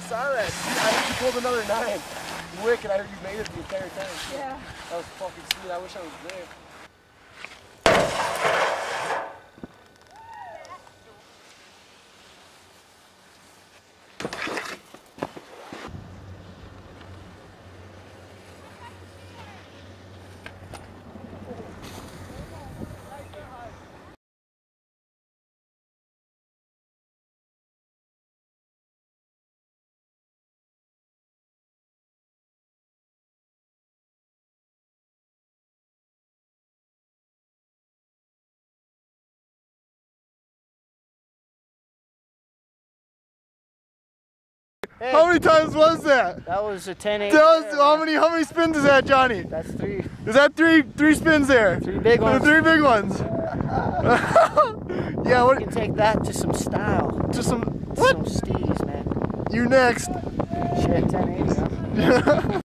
saw that. I heard you pulled another 9. Wick, and I heard you made it the entire time. Yeah. That was fucking sweet. I wish I was there. Hey, how many times was that? That was a 10-8. How many spins is that, Johnny? That's 3. Is that three spins there? 3 big ones. 3 big ones. Yeah, what? You can take that to some style. To some what? Some steez, man. You next. Shit, 10-8, huh?